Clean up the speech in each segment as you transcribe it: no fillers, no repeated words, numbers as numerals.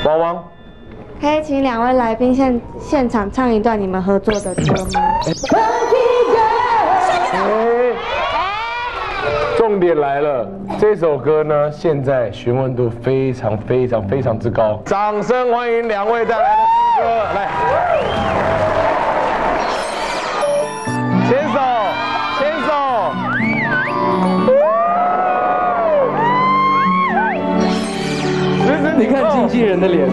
汪汪， 可以请2位来宾现场唱一段你们合作的歌吗？ 重点来了，这首歌呢，现在询问度非常之高，掌声欢迎2位带来的新歌，来，牵手。 你看经纪人的脸。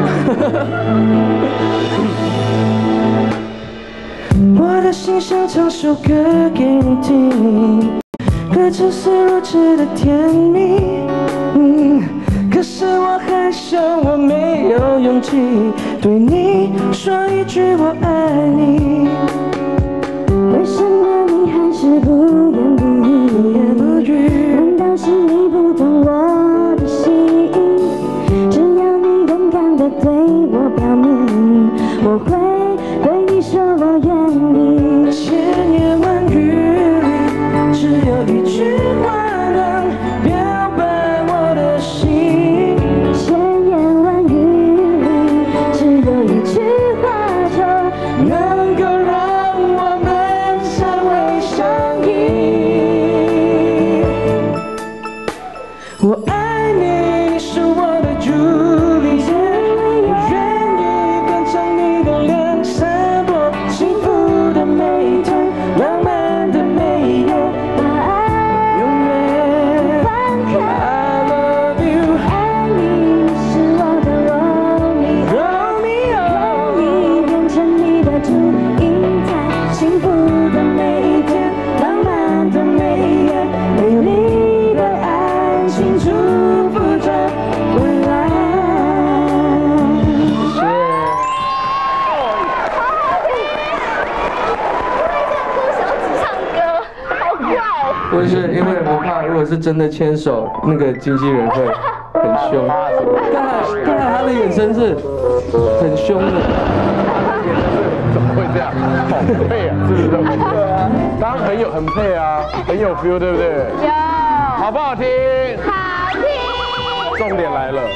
我的心想唱首歌给你听，歌词是如此的甜蜜，可是我害羞，我没有勇气对你说一句我爱你。 为什么你还是不言不语？难道是你不懂我的心？只要你勇敢地对我表明，我会对你说我愿意。 千言万语里，只有一句话能表白我的心。 千言万语里，只有一句话就能够让我们成为相依。我爱你，你是我的朱丽叶，我愿意变成你的脸，闪躲幸福的每一天，浪漫的每一夜，永远。I love you， 爱你，你是我的Romeo， 你变成你的祝英台，幸福的每一天，浪漫的每一夜，美丽的爱情祝福着未来。 谢谢。不是，因为我怕如果是真的牵手，那个经纪人会很凶。刚才他的眼神是很凶的。 怎么会这样？好配啊，是不是？对啊，当然很配啊，很有 feel， 对不对？ 有， 好不好听？ 好听。 重点来了。